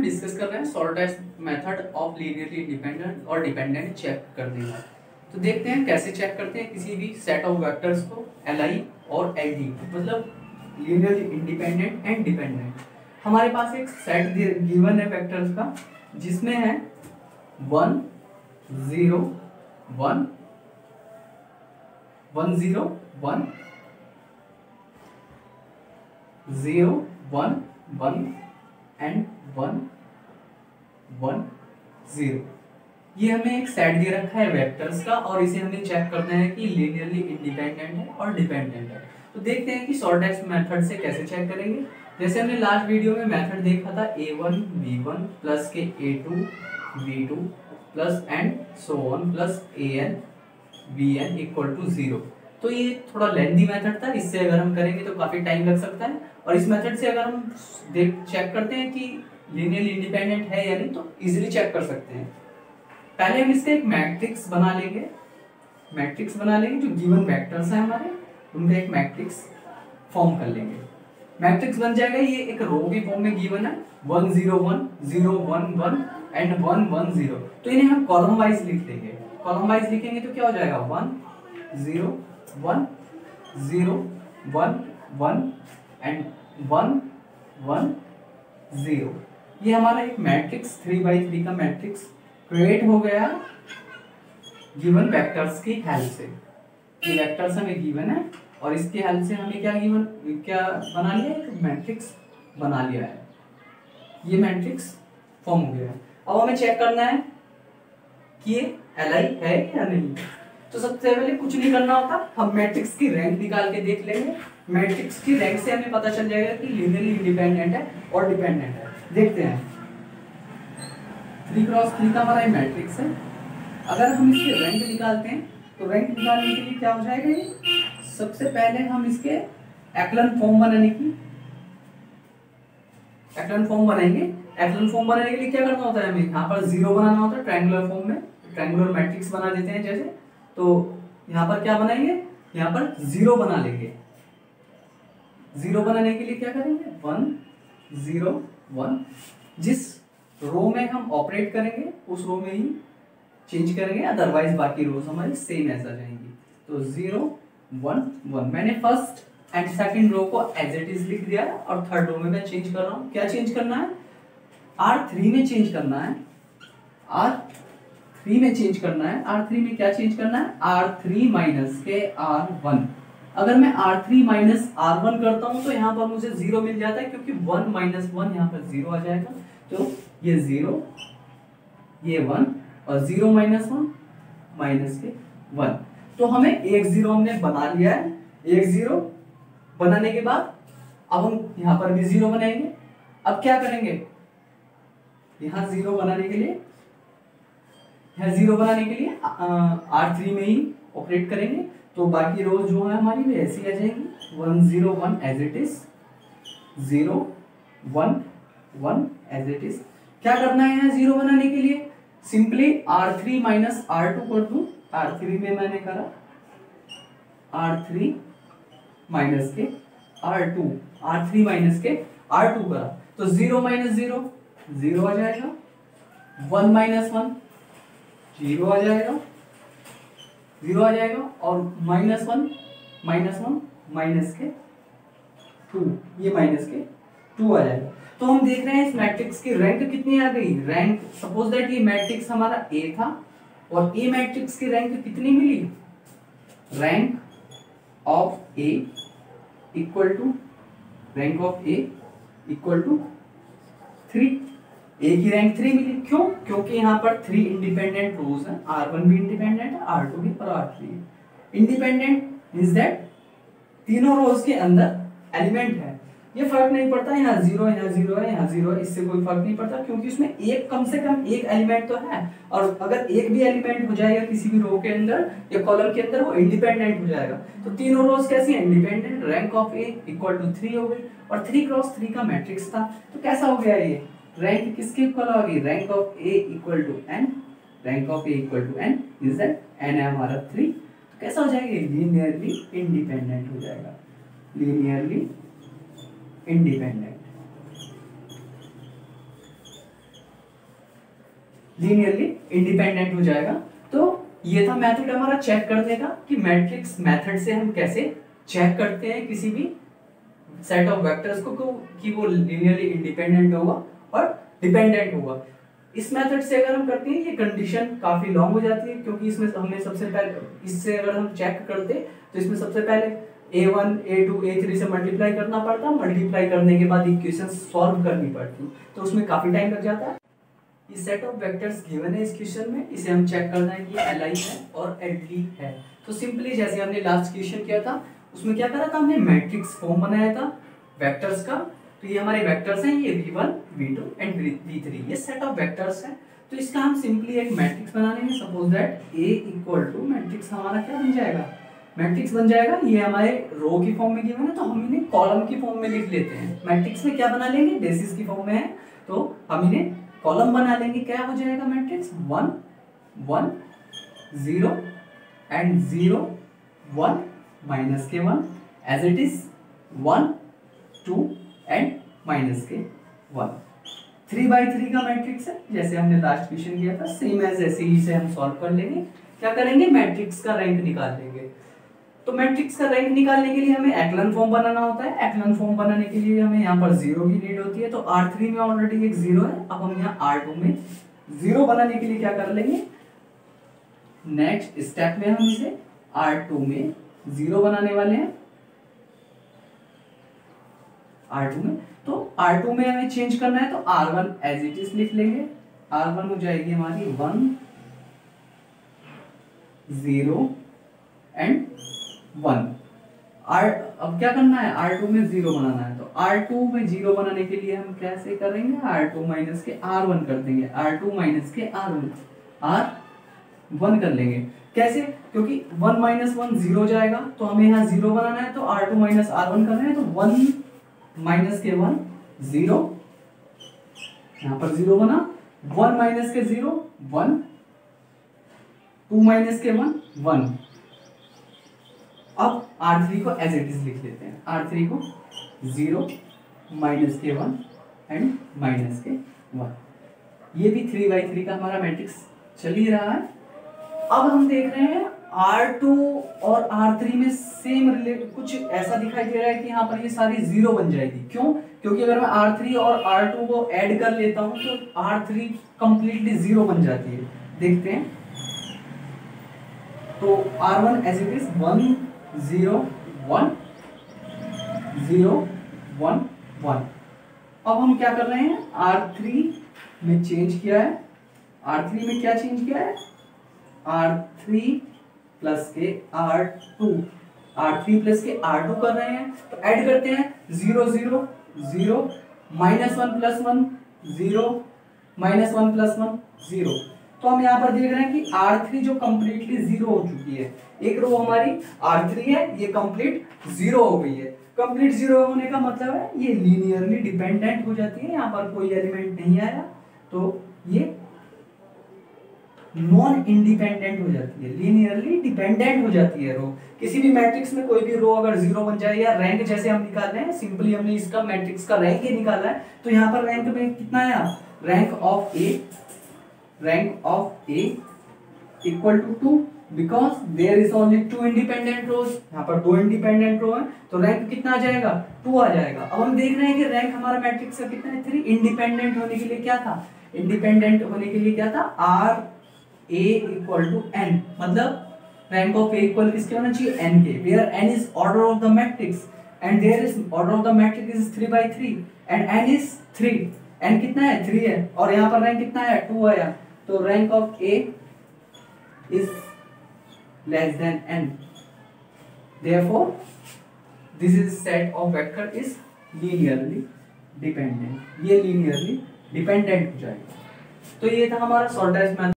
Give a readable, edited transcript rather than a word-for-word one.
हम डिस्कस कर रहे हैं sorted method of linearly independent और डिपेंडेंट चेक करने का। तो देखते हैं कैसे चेक करते हैं किसी भी सेट ऑफ वेक्टर्स को Li और Ld, मतलब लीनियरली इंडिपेंडेंट एंड डिपेंडेंट। हमारे पास एक सेट गिवन है वेक्टर्स का जिसमें है 1 0 1 1 0 1 0 1 1 एंड 1 1 0। ये हमें एक सेट दे रखा है वेक्टर्स का और इसे हमें चेक करना है कि लीनियरली इंडिपेंडेंट है और डिपेंडेंट है। तो देखते हैं कि सॉर्टेड मेथड से कैसे चेक करेंगे। जैसे हमने लास्ट वीडियो में मेथड देखा था a1 b1 प्लस के a2 b2 plus and so on plus an bn equal to 0। तो ये थोड़ा लेंथी मेथड था, इससे अगर हम करेंगे तो काफी टाइम लग सकता है। और इस मेथड से अगर हम चेक करते हैं कि लीनियरली इंडिपेंडेंट है या नहीं तो इजीली चेक कर सकते हैं। पहले हम इसका एक मैट्रिक्स बना लेंगे जो गिवन वेक्टर्स हैं हमारे उनका एक मैट्रिक्स फॉर्म कर लेंगे। मैट्रिक्स बन जाएगा, ये एक रो के फॉर्म में गिवन है 1 0 1 0 1 1 एंड 1 1 0। तो इन्हें हम कॉलम वाइज लिख देंगे। कॉलम वाइज लिखेंगे तो क्या हो जाएगा 1 0 1 0 1 1 एंड 1 1 0। ये हमारा एक मैट्रिक्स 3x3 का मैट्रिक्स क्रिएट हो गया गिवन वेक्टर्स की हेल्प से। ये वेक्टर्स हमें गिवन है और इसकी हेल्प से हमें क्या बना लिया, एक मैट्रिक्स बना लिया है। ये मैट्रिक्स फॉर्म हो गया है। अब हमें चेक करना है कि ये Li है या नहीं। तो सबसे पहले कुछ नहीं करना होता, हम मैट्रिक्स की रैंक निकाल के देख लेंगे। मैट्रिक्स की रैंक से हमें पता चल जाएगा कि लीनियरली इंडिपेंडेंट है और डिपेंडेंट है। देखते हैं 3x3 का हमारा मैट्रिक्स है। अगर हम इसके रैंक निकालते हैं तो रैंक निकालने के लिए क्या हो जाएगा, ये सबसे पहले हम इसके एक्लन फॉर्म बनाएंगे। एक्लन फॉर्म बनाने के लिए क्या करना होता है, हमें यहाँ पर 0 बनाना होता है ट्रायंगुलर फॉर्म में। ट्रायंगुलर मैट्रिक्स बना देते हैं जैसे, तो यहाँ पर क्या बनाएंगे, यहाँ पर 0 बना लेंगे। 0 बनाने के लिए क्या करेंगे 1 0 1। जिस रो में हम ऑपरेट करेंगे उस रो में ही चेंज करेंगे, अदरवाइज बाकी रोज हमारी सेम ऐसा जाएंगी। तो 0 1 1 मैंने फर्स्ट एंड सेकंड रो को एज इट इज लिख दिया और थर्ड रो में मैं चेंज कर रहा हूँ। क्या चेंज करना है, R3 में चेंज करना है। R3 में चेंज करना है। R3 में क्या चेंज करना है, R3 माइनस के R1। अगर मैं R3 माइनस R1 करता हूं तो यहाँ पर मुझे 0 मिल जाता है क्योंकि 1 माइनस 1 यहाँ पर 0 आ जाएगा। तो ये 0 ये 1 और 0 माइनस 1 माइनस के 1। तो हमें एक 0 हमने बना लिया है। एक 0 बनाने के बाद अब हम यहाँ पर भी 0 बनाएंगे। अब क्या करेंगे, यहाँ 0 बनाने के लिए R3 में ही ऑपरेट करेंगे। तो बाकी रोज जो है हमारी वे ऐसी आ जाएंगी 1 0 1 as it is, 0 1 1 as it is. क्या करना है यहाँ 0 बनाने के लिए, सिंपली R3 माइनस R2 कर दूं। R3 में मैंने करा R3 माइनस के R2, R3 माइनस के R2 करा तो 0 माइनस 0 0 आ जाएगा, 1 माइनस 1 0 आ जाएगा, 0 आ जाएगा और माइनस 1 माइनस के 2, ये माइनस के 2 आ जाएगा। तो हम देख रहे हैं इस मैट्रिक्स की रैंक कितनी आ गई। रैंक सपोज दैट ये मैट्रिक्स हमारा A था और A मैट्रिक्स की रैंक कितनी मिली, rank of A equal to 3। A की रैंक 3 मिली, क्यों, क्योंकि यहाँ पर 3 इंडिपेंडेंट रोज हैं। R1 भी इंडिपेंडेंट है, R2 भी और R3 इंडिपेंडेंट मींस दैट तीनों रोज के अंदर एलिमेंट है। ये फर्क नहीं पड़ता यहाँ 0 है, यहाँ 0 है, यहाँ 0 है, इससे कोई फर्क नहीं पड़ता क्योंकि उसमें एक कम से कम एक एलिमेंट तो है। और अगर एक भी एलिमेंट हो जाएगा किसी भी रो के अंदर या कॉलम के अंदर वो इंडिपेंडेंट हो जाएगा। तो तीनों रोज कैसी हैं, independent. Rank of A equal to 3 हो गई और 3x3 का मैट्रिक्स था। तो कैसा हो गया ये, रैंक किसके इक्वल आ गई, rank of A equal to n। Rank of A equal to n is that n है हमारा 3। तो कैसा हो जाएगा, लीनियरली इंडिपेंडेंट हो जाएगा, लीनियरली इंडिपेंडेंट। लीनियरली इंडिपेंडेंट हो जाएगा। तो ये था मेथड हमारा चेक करने का कि मैट्रिक्स मेथड से हम कैसे चेक करते हैं किसी भी सेट ऑफ वेक्टर्स को कि वो लीनियरली इंडिपेंडेंट होगा और डिपेंडेंट होगा। इस मेथड से अगर हम करते हैं ये कंडीशन काफी लॉन्ग हो जाती है, क्योंकि इसमें हमने सबसे पहले इससे अगर हम चेक करते तो इसमें सबसे पहले a1 a2 a3 से मल्टीप्लाई करना पड़ता, मल्टीप्लाई करने के बाद इक्वेशन सॉल्व करनी पड़ती, तो उसमें काफी टाइम लग जाता है। ये सेट ऑफ वेक्टर्स गिवन है इस क्वेश्चन में, इसे हम चेक करना है कि Li है और Li है। तो सिंपली जैसे हमने लास्ट क्वेश्चन किया था उसमें क्या करा था, हमने मैट्रिक्स फॉर्म बनाया था वेक्टर्स का। तो ये हमारे वेक्टर्स हैं, ये v1 v2 एंड v3, ये सेट ऑफ वेक्टर्स हैं। तो इसका हम सिंपली एक मैट्रिक्स बना लेंगे। Suppose that A equal to matrix हमारा क्या बन जाएगा, मैट्रिक्स बन जाएगा, ये हमारे रो की फॉर्म में गिवन है तो हम इन्हें कॉलम की फॉर्म में लिख लेते हैं। मैट्रिक्स में क्या बना लेंगे, बेसिस की फॉर्म में है तो हम इन्हें कॉलम बना लेंगे। क्या हो जाएगा मैट्रिक्स 1 1 0 एंड 0 1 माइनस के 1 as it is 1 2 and minus के 1। 3/3 का मैट्रिक्स है, जैसे हमने लास्ट क्वेश्चन किया था सेम एज ऐसे ही से हम सॉल्व कर लेंगे। क्या करेंगे, मैट्रिक्स का रैंक निकाल लेंगे। तो मैट्रिक्स का रैंक निकालने के लिए हमें एक्लन फॉर्म बनाना होता है। एक्लन फॉर्म बनाने के लिए हमें यहाँ पर 0 की नीड होती है, तो R3 में ऑलरेडी एक 0 है। अब हम यहाँ R2 में 0 बनाने के लिए क्या कर लेंगे, नेक्स्ट स्टेप में हम इसे R2 में 0 बनाने वाले हैं। R2 में, तो R2 में हमें चेंज करना है तो R1 एज इट इज लिख लेंगे। R1 हो जाएगी हमारी 1 0 एंड 1। अब क्या करना है, R2 में 0 बनाना है, तो R2 में 0 बनाने के लिए हम कैसे करेंगे, R2 माइनस के R1 कर देंगे। R2 माइनस के R1 कर लेंगे। कैसे, क्योंकि 1 माइनस 1 0 जाएगा, तो हमें यहाँ 0 बनाना है तो R2 माइनस R1 करना है, तो 1 माइनस के 1 0, यहाँ पर 0 बना, 1 माइनस के 0 1, 2 माइनस के 1 1। अब R3 को एज इट इज लिख लेते हैं। R3 को 0 माइनस के 1 एंड माइनस के 1। ये भी 3/3 का हमारा मैट्रिक्स चल ही रहा है। अब हम देख रहे हैं R2 और R3 में सेम रिलेट कुछ ऐसा दिखाई दे रहा है कि यहाँ पर ये सारी 0 बन जाएगी। क्यों, क्योंकि अगर मैं R3 और R2 को ऐड कर लेता हूँ तो R3 कंप्लीटली 0 बन जाती है। देखते हैं, तो R1 एज इट इज 1 0 1 0 1 1। अब हम क्या कर रहे हैं, R3 में चेंज किया है। R3 में क्या चेंज किया है, R3 प्लस के R2, R3 प्लस के R2 कर रहे हैं, तो ऐड करते हैं 0 0 0 माइनस 1 प्लस 1 0 माइनस 1 प्लस 1 0। तो हम यहाँ पर देख रहे हैं कि R3 जो कंप्लीटली 0 हो चुकी है। एक रो हमारी R3 है, ये कंप्लीट 0 हो गई है। कंप्लीट 0 होने का मतलब है ये लीनियरली डिपेंडेंट हो जाती है, यहाँ पर कोई एलिमेंट नहीं आया तो ये नॉन इंडिपेंडेंट हो जाती है, लीनियरली डिपेंडेंट हो जाती है रो। किसी भी मैट्रिक्स में कोई भी रो अगर 0 बन जाए, या रैंक जैसे हम निकाल रहे हैं, सिंपली हमने इसका मैट्रिक्स का रैंक ही निकाला है, तो यहाँ पर रैंक में कितना आया, rank of A equal to 2, because there is only 2 independent rows. यहाँ पर 2 इंडिपेंडेंट रो है तो रैंक कितना आ जाएगा, 2 आ जाएगा। अब हम देख रहे हैं कि रैंक हमारा मैट्रिक्स का कितना है, 3। इंडिपेंडेंट होने के लिए क्या था, इंडिपेंडेंट होने के लिए क्या था, R A equal to n, मतलब रैंक ऑफ A इक्वल किसके होना चाहिए, n के, where n is order of the matrix and there is order of the matrix is 3/3 and n is 3। n कितना है, 3 है, और यहाँ पर रैंक कितना है, 2 आया, तो rank of A is less than n, therefore this is set of vector is linearly dependent, ये लीनियरली डिपेंडेंट हो जाएगा। तो ये था हमारा शॉर्टेस्ट मेथड।